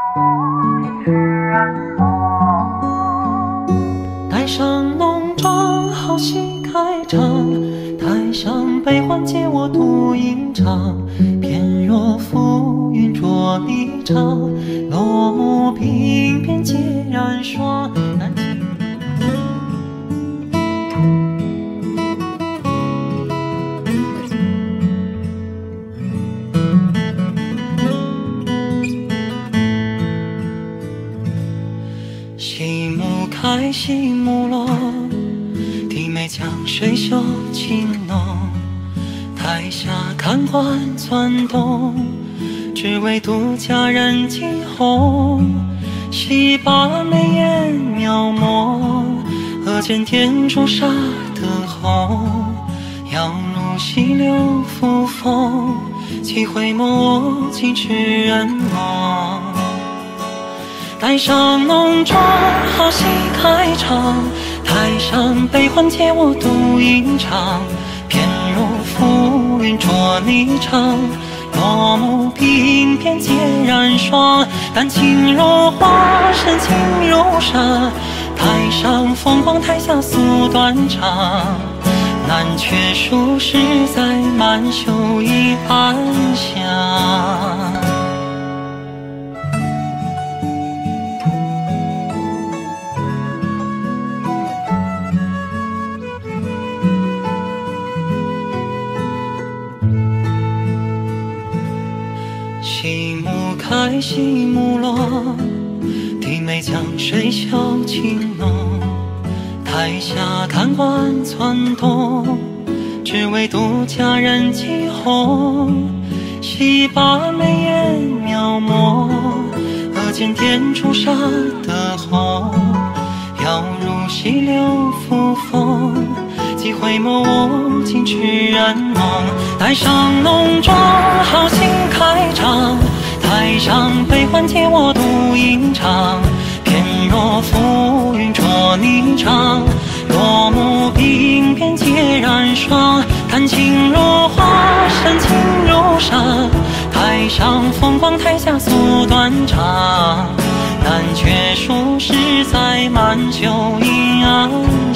戴上浓妆，好戏开场。台上悲欢皆我独吟唱。翩若浮云着霓裳，落幕鬓边皆染霜。戏幕开，戏幕落，低眉江水袖轻浓。台下看官攒动，只为独佳人惊鸿。戏把眉眼描摹，额间点朱砂的红。摇入溪流扶风，几回眸我尽痴人梦。戴上浓妆，好戏开场。台上悲欢皆我独吟唱。翩若浮云着霓裳，落幕鬓边皆染霜。丹青如画，深情如纱。台上风光，台下诉断肠。难却数十载，满袖已暗香。戏幕开，戏幕落，低眉江水袖轻浓。台下看官攒动，只为独佳人惊鸿。戏把眉眼描摹，额间点朱砂的红。摇入溪流扶风，几回眸我尽痴人梦。戴上浓妆，好戏开场。台上悲欢皆我独吟唱。翩若浮云着霓裳，落幕鬓边皆染霜。丹青如画，深情如纱。台上风光，台下诉断肠。难却数十载，满袖已暗